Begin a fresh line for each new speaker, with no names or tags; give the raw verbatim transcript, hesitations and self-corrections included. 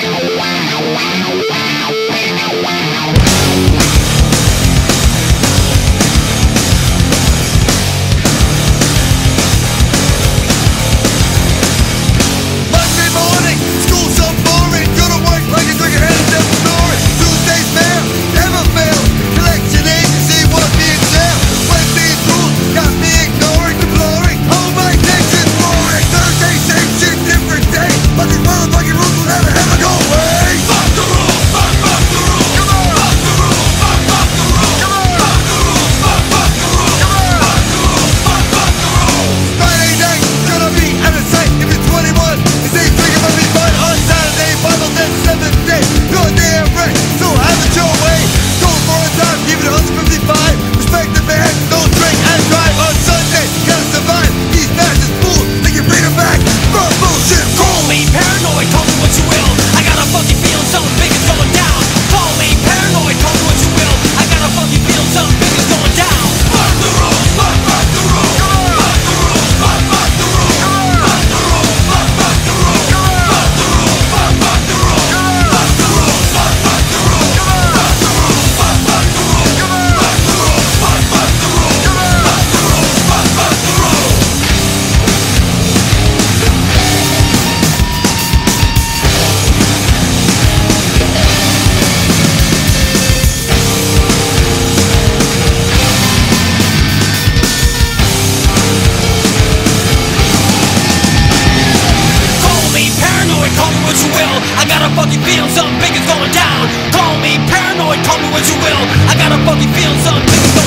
fucking feel something big is going down. Call me paranoid, call me what you will. I got a fucking feeling something big is going down.